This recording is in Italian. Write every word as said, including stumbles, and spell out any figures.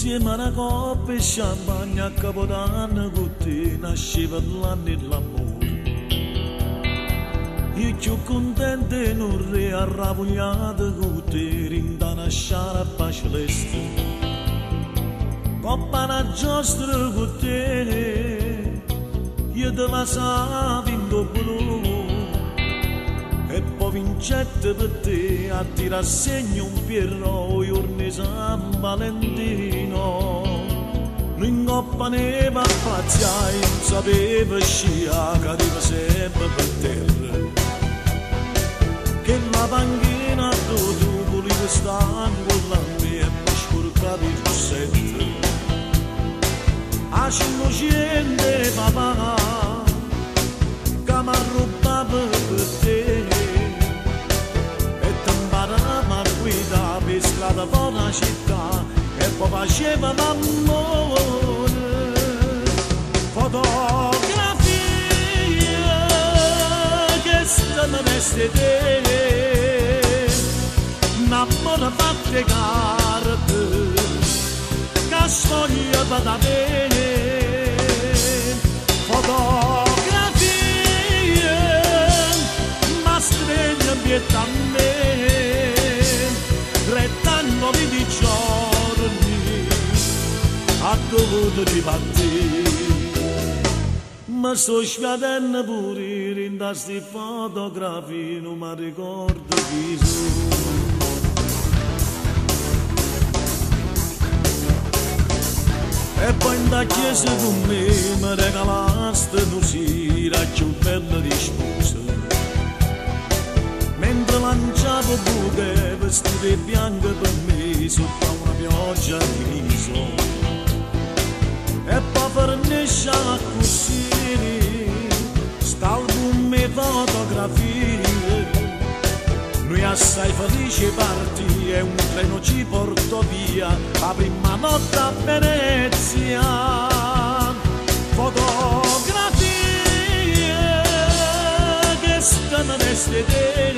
Insieme a una coppa e champagne a Capodanno con te nasceva l'anno e l'amore. Io più contento e non re arravogliato con te rinda una sciarpa celeste. Coppa una giostra con te io te la savi in blu e poi vincette per te a tirare segno un Pierro giorni San Valentino. In coppa ne va a pazziare, non sapeva scia, cadeva sempre per terra. Che la panchina tu volevi stare con la mia e mi sporcavi il rossetto. A cinquecento papà, che mi ha rubato per te. E ti imparava a guidare per strada fuori la città e poi faceva l'amore. Fotografia che sta mi veste te, un'amore fatte carte che sfoglia da bene. Fotografia ma sveglia pietà a me, rettangoli di giorni a dovuto di partire. Ma sto sfiatendo pure in queste fotografie, non mi ricordo chi sono. E poi in da chiesa con me mi regalaste una sera più bella di sposa. Mentre lanciavo buche vestite bianche per me sotto una pioggia di riso. E poi fornisce così st'album e fotografie. Noi assai felici parti e un treno ci portò via la prima notte a Venezia. Fotografie che stanno vestite